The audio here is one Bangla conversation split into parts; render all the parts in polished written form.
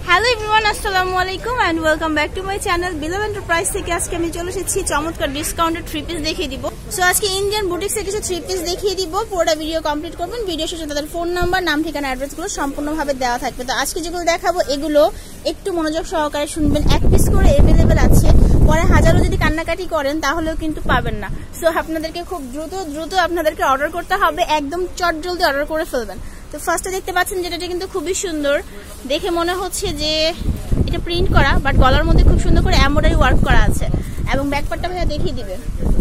হ্যালো এভরিওয়ান, আসসালামু আলাইকুম and welcome back to my channel Bilal enterprise থেকে। আজকে আমি চলে এসেছি চমৎকার ডিসকাউন্টেড থ্রি পিস দেখিয়ে দিব। সো আজকে ইন্ডিয়ান বুটিক্সে কিছু থ্রি পিস দেখিয়ে দিব। পুরোটা ভিডিও কমপ্লিট করবেন। ভিডিও শেষে তাদের ফোন নাম্বার, নাম, ঠিকানা, অ্যাড্রেসগুলো সম্পূর্ণভাবে দেওয়া থাকবে। তো আজকে যেগুলো দেখাবো এগুলো একটু মনোযোগ সহকারে শুনবেন। এক পিস করে অ্যাভেলেবেল আছে, পরে হাজারো যদি কান্নাকাটি করেন তাহলেও কিন্তু পাবেন না। সো আপনাদেরকে খুব দ্রুত আপনাদেরকে অর্ডার করতে হবে, একদম চটজলদি অর্ডার করে ফেলবেন। তো ফার্স্টে দেখতে পাচ্ছেন যেটা কিন্তু খুবই সুন্দর, দেখে মনে হচ্ছে যে এটা প্রিন্ট করা, বাট গলার মধ্যে খুব সুন্দর করে এমব্রয়ডারি ওয়ার্ক করা আছে এবং ব্যাকপার্টটা ভাইয়া দেখিয়ে দিবে।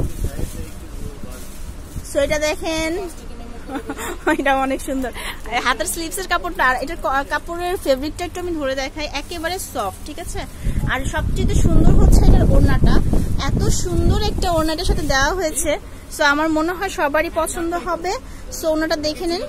সো এটা দেখেন, এটা অনেক সুন্দর। হাতের স্লিভসের কাপড়টা আর এটা কাপড়ের ফেব্রিকটা একটু আমি ধরে দেখাই, একেবারে সফট, ঠিক আছে। আর সবচেয়ে সুন্দর হচ্ছে এটার ওড়নাটা, এত সুন্দর একটা ওড়নাটার সাথে দেওয়া হয়েছে। সো আমার মনে হয় সবারই পছন্দ হবে। সো ওড়নাটা দেখে নিন,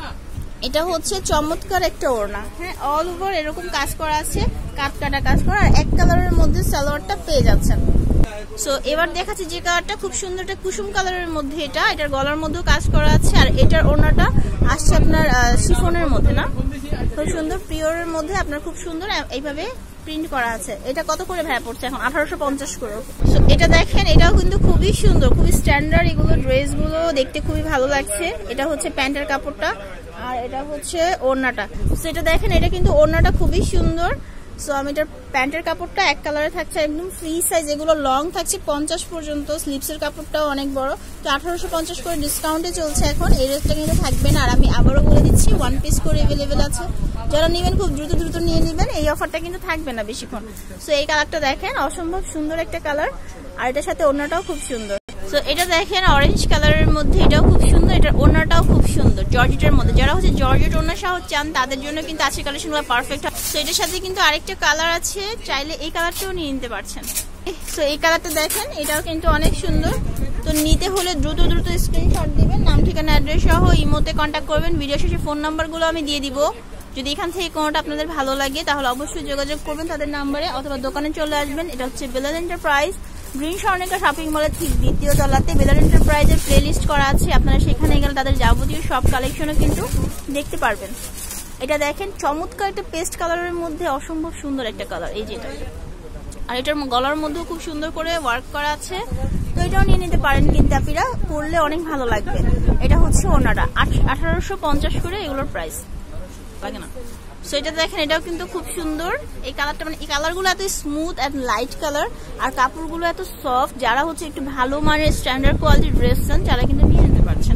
এটা হচ্ছে চমৎকার একটা ওড়না। হ্যাঁ, অল ওভার এরকম কাজ করা আছে, কাটকাটা কাজ করা, আর এক কালারের মধ্যে সালোয়ারটা পেয়ে যাচ্ছেন। সো এবার দেখাচ্ছি যে কালারটা খুব সুন্দর, একটা কুসুম কালারের মধ্যে এটার গলার মধ্যেও কাজ করা আছে। আর এটার ওড়নাটা আসছে আপনার শিফনের মধ্যে, না খুব সুন্দর পিওরের মধ্যে আপনার খুব সুন্দর এইভাবে প্রিন্ট করা আছে। এটা কত করে ভাড়া পড়ছে এখন? 1850 করে। এটা দেখেন, এটাও কিন্তু খুবই সুন্দর, খুবই স্ট্যান্ডার্ড। এগুলো ড্রেসগুলো দেখতে খুবই ভালো লাগছে। এটা হচ্ছে প্যান্টের কাপড়টা আর এটা হচ্ছে ওড়নাটা। সো এটা দেখেন, এটা কিন্তু ওড়নাটা খুবই সুন্দর। সো আমি এটার প্যান্টের কাপড়টা এক কালারে থাকছে, একদম ফ্রি সাইজ, এগুলো লং থাকছে 50 পর্যন্ত। স্লিভসের কাপড়টাও অনেক বড়। তো 1850 করে ডিসকাউন্টে চলছে এখন। এই রেটটা কিন্তু থাকবে না। আর আমি আবারও বলে দিচ্ছি, ওয়ান পিস করে অ্যাভেলেবেল আছে। যারা নেবেন খুব দ্রুত নিয়ে নেবেন, এই অফারটা কিন্তু থাকবে না বেশিক্ষণ। সো এই কালারটা দেখেন, অসম্ভব সুন্দর একটা কালার। আর এটার সাথে ওড়নাটাও খুব সুন্দর। সো এটা দেখেন অরেঞ্জ কালারের মধ্যে, এটাও খুব সুন্দর। এটার ওড়নাটাও খুব সুন্দর জর্জেটের মধ্যে। যারা হচ্ছে জর্জেট ওড়না সহ চান তাদের জন্য কিন্তু আজকের কালেকশনগুলো পারফেক্ট। সো এটার সাথে কিন্তু আরেকটা কালার আছে, চাইলে এই কালারটাও নিয়ে নিতে পারছেন। সো এই কালারটা দেখেন, এটাও কিন্তু অনেক সুন্দর। তো নিতে হলে দ্রুত স্ক্রিনশট দিবেন, নাম, ঠিকানা, অ্যাড্রেস সহ ইমোতে কন্ট্যাক্ট করবেন। ভিডিও শেষে ফোন নাম্বারগুলো আমি দিয়ে দিব। যদি এখান থেকে কোনোটা আপনাদের ভালো লাগে তাহলে অবশ্যই যোগাযোগ করবেন তাদের নাম্বারে, অথবা দোকানে চলে আসবেন। এটা হচ্ছে Bilal enterprise, green Swarnika shopping মলের ঠিক দ্বিতীয় তলাতে বিলাল এন্টারপ্রাইজের প্লে লিস্ট করা আছে। আপনারা সেখানে গেলে তাদের যাবতীয় সব কালেকশনও কিন্তু দেখতে পারবেন। এটা দেখেন, চমৎকার একটা পেস্ট কালারের মধ্যে অসম্ভব সুন্দর একটা কালার, এই যেটা। আর এটার গলার মধ্যেও খুব সুন্দর করে ওয়ার্ক করা আছে। তো এটাও নিয়ে নিতে পারেন, কিন্তু আপনারা পরলে অনেক ভালো লাগবে। এটা হচ্ছে ওড়নাটা 1850 করে এগুলোর প্রাইস লাগে না। সো এটা দেখেন, এটাও কিন্তু খুব সুন্দর। এই কালারটা মানে এই কালারগুলো এত স্মুথ এন্ড লাইট কালার, আর কাপড়গুলো এত সফট। যারা হচ্ছে একটু ভালো মানের স্ট্যান্ডার্ড কোয়ালিটির ড্রেস চান তারা কিন্তু নিয়ে নিতে পারছেন।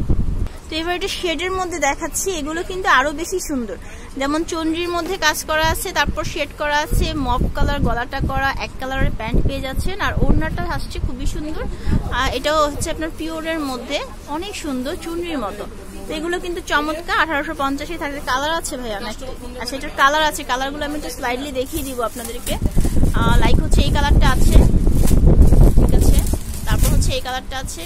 তো এবার এটা শেডের মধ্যে দেখাচ্ছি, এগুলো কিন্তু আরো বেশি সুন্দর। যেমন চন্দ্রির মধ্যে কাজ করা আছে, তারপর শেড করা আছে, মপ কালার গলাটা করা, এক কালারের প্যান্ট পেয়ে যাচ্ছেন। আর ওড়নাটা আসছে খুবই সুন্দর। আর এটাও হচ্ছে আপনার পিওরের মধ্যে, অনেক সুন্দর চুনরির মতো। এগুলো কিন্তু চমৎকার। 1850 থাকবে। কালার আছে ভাইয়া নাকি? আচ্ছা, এটার কালার আছে। কালারগুলো আমি একটু স্লাইডলি দেখিয়ে দিব আপনাদেরকে। লাইক হচ্ছে এই কালারটা আছে, ঠিক আছে। তারপর হচ্ছে এই কালারটা আছে,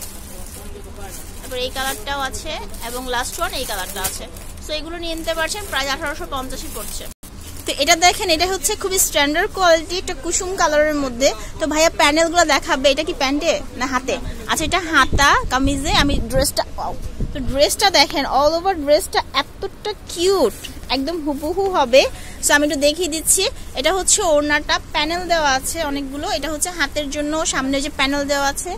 তারপর এই কালারটাও আছে, এবং লাস্ট ওয়ান এই কালারটা আছে। সো এগুলো নিয়ে নিতে পারছেন, প্রায় 1850 পড়ছে। তো এটা দেখেন, এটা হচ্ছে খুবই স্ট্যান্ডার্ড কোয়ালিটি, একটা কুসুম কালারের মধ্যে। তো ভাইয়া প্যানেলগুলো দেখাবে, এটা কি প্যান্টে না হাতে? আচ্ছা, এটা হাতা কামিজে। আমি ড্রেসটা, তো ড্রেসটা দেখেন, অল ওভার ড্রেসটা এতটা কিউট, একদম হুবহু হবে। সো আমি একটু দেখিয়ে দিচ্ছি। এটা হচ্ছে ওড়নাটা, প্যানেল দেওয়া আছে অনেকগুলো। এটা হচ্ছে হাতের জন্য, সামনে যে প্যানেল দেওয়া আছে।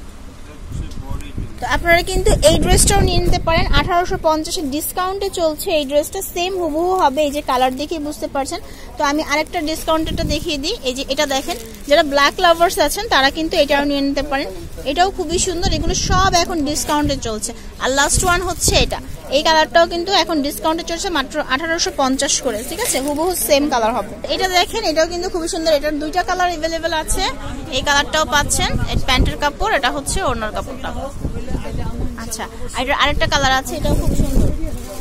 তো আপনারা কিন্তু এই ড্রেসটাও নিয়ে নিতে পারেন। 1850 ডিসকাউন্টে চলছে এই ড্রেসটা, সেম হুবহু হবে। এই যে কালার দেখে বুঝতে পারছেন। তো আমি আরেকটা ডিসকাউন্টেরটা দেখিয়ে দিই। এই যে এটা দেখেন, যারা ব্ল্যাক লাভার্স আছেন তারা কিন্তু এটাও নিয়ে নিতে পারেন। এটাও খুবই সুন্দর। এগুলো সব এখন ডিসকাউন্টে চলছে। আর লাস্ট ওয়ান হচ্ছে এটা, এই কালারটাও কিন্তু এখন ডিসকাউন্টে চলছে, মাত্র 1850 করে, ঠিক আছে। হুবহু সেম কালার হবে। এটা দেখেন, এটাও কিন্তু খুবই সুন্দর। এটার দুইটা কালার অ্যাভেলেবেল আছে। এই কালারটাও পাচ্ছেন, প্যান্টের কাপড়, এটা হচ্ছে ওড়নার কাপড়টা। আচ্ছা, এটার আরেকটা কালার আছে, এটাও খুব সুন্দর।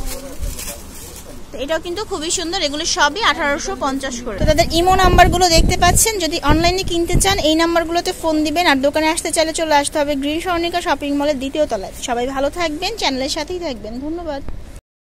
এটাও কিন্তু খুবই সুন্দর। এগুলো সবই 1850 করে। তো তাদের ইমো নাম্বারগুলো দেখতে পাচ্ছেন। যদি অনলাইনে কিনতে চান এই নাম্বারগুলোতে ফোন দিবেন। আর দোকানে আসতে চাইলে চলে আসতে হবে গ্রিন স্বর্ণিকা শপিং মলের দ্বিতীয় তলায়। সবাই ভালো থাকবেন, চ্যানেলের সাথেই থাকবেন। ধন্যবাদ।